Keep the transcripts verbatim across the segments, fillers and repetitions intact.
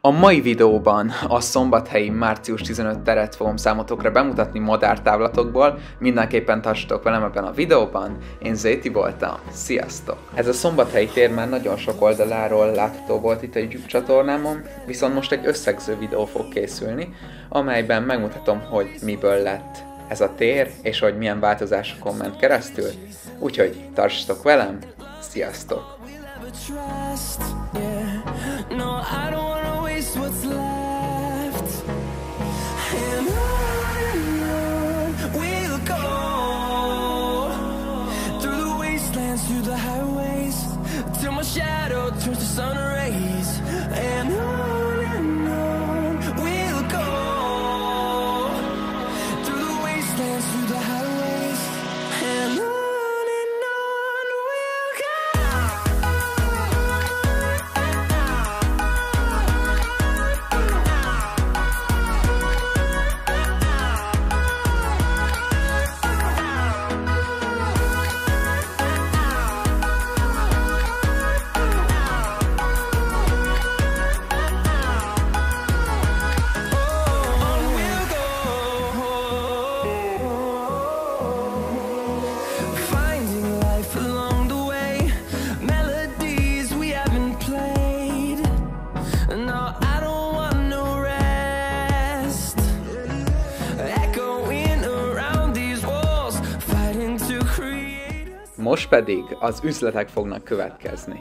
A mai videóban a szombathelyi március tizenötödike teret fogom számotokra bemutatni madártávlatokból, mindenképpen tartsatok velem ebben a videóban, én Zéti voltam, sziasztok! Ez a szombathelyi tér már nagyon sok oldaláról látható volt itt a YouTube csatornámon, viszont most egy összegző videó fog készülni, amelyben megmutatom, hogy miből lett ez a tér, és hogy milyen változásokon ment keresztül, úgyhogy tartsatok velem, sziasztok! Trust, yeah. No, I don't wanna waste what's left. And on we'll go through the wastelands, through the highways, till my shadow turns to sun rays. And on and on we'll go through the wastelands, through the highways, and on. Most pedig az üzletek fognak következni.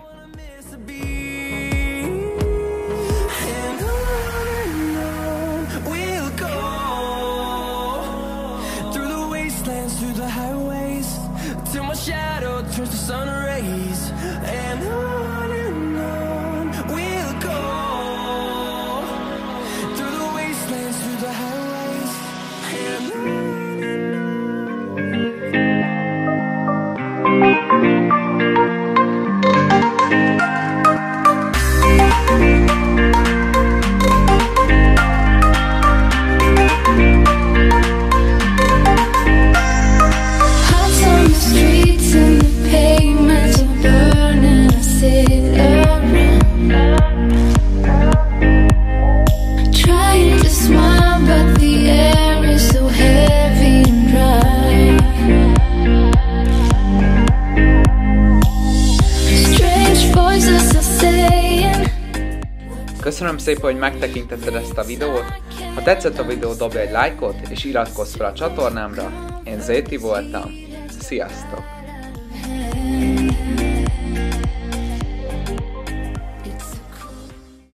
Köszönöm szépen, hogy megtekintetted ezt a videót. Ha tetszett a videó, dobj egy lájkot és iratkozz fel a csatornámra. Én Zéti voltam. Sziasztok!